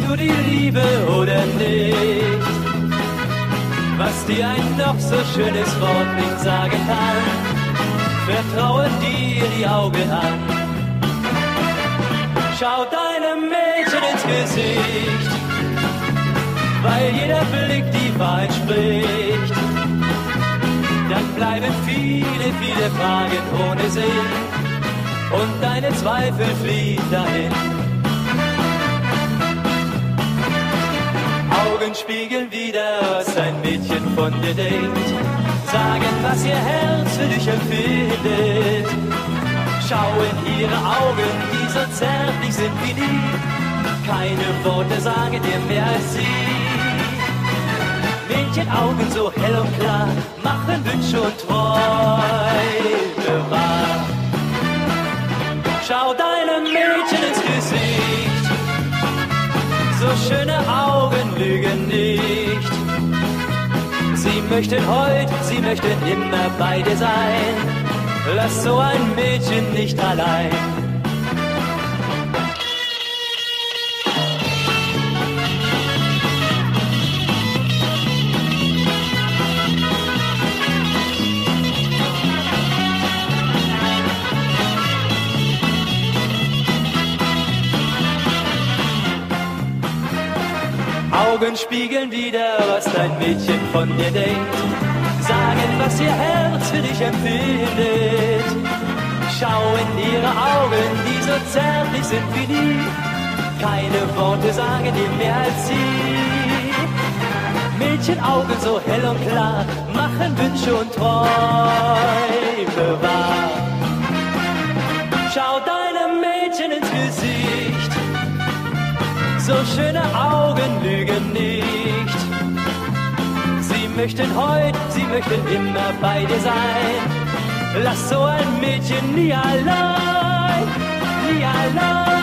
du die Liebe oder nicht? Was dir ein noch so schönes Wort nicht sagen kann, vertraue dir die Augen an. Schau deinem Mädchen ins Gesicht, weil jeder Blick die Wahrheit spricht. Dann bleiben viele, viele Fragen ohne Sinn und deine Zweifel fliehen dahin. Augen spiegeln wieder, was ein Mädchen von dir denkt, sagen, was ihr Herz für dich empfindet. Schau in ihre Augen, die so zärtlich sind wie nie, keine Worte sagen dir mehr als sie. Mädchenaugen so hell und klar, machen Wünsche und Träume wahr. Schau deinem Mädchen ins Gesicht, so schöne Augen lügen nicht. Sie möchten heute, sie möchten immer bei dir sein. Lass so ein Mädchen nicht allein. Augen spiegeln wieder, was dein Mädchen von dir denkt, sagen, was ihr Herz für dich empfindet. Schau in ihre Augen, die so zärtlich sind wie nie, keine Worte sagen dir mehr als sie. Mädchenaugen so hell und klar, machen Wünsche und Träume wahr. Schau deinem Mädchen ins Gesicht, so schöne Augen lügen nicht. Sie möchten heute, sie möchten immer bei dir sein. Lass so ein Mädchen nie allein, nie allein.